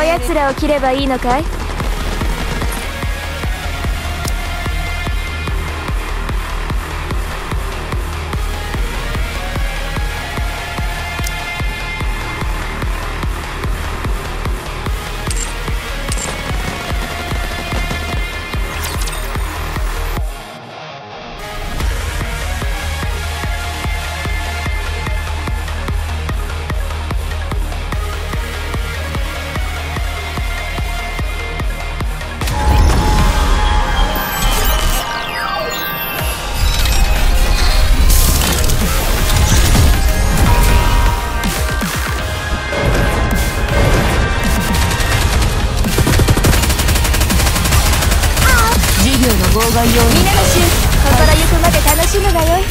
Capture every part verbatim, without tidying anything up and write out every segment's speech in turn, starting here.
のやつらを切ればいいのかい？ 妨害用に皆の衆、心ゆくまで楽しむがよい。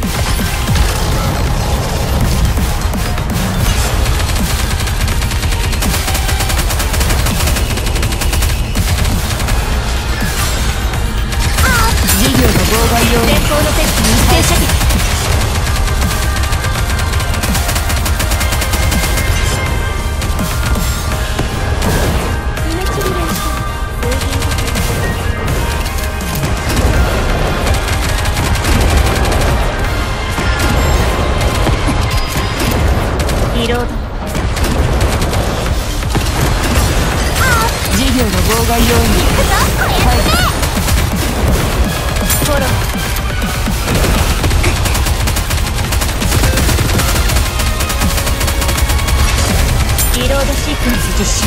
事業の妨害用に前方の敵に一斉射撃。リロード。 事業の妨害用にはいフォロー。リロードシークエンス実施。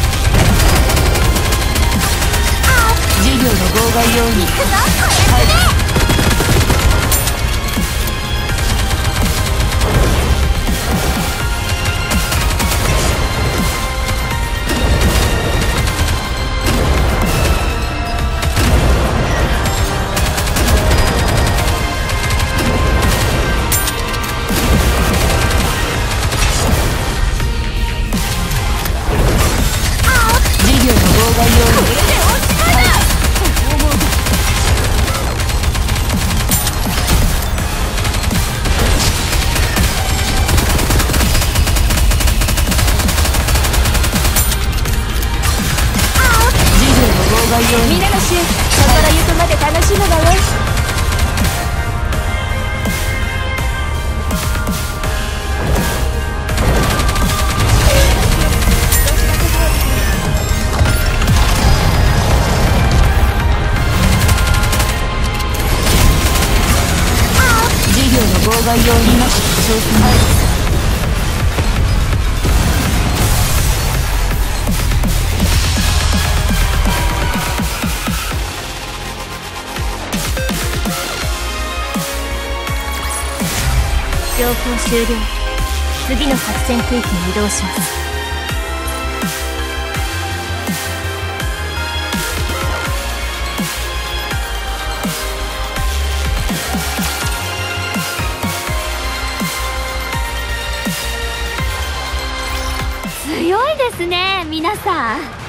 事業の妨害用にはい皆の衆、心ゆくまで楽しむがよい。 事業の妨害用になって挑戦。 情報終了。次の作戦区域に移動します。強いですね、皆さん。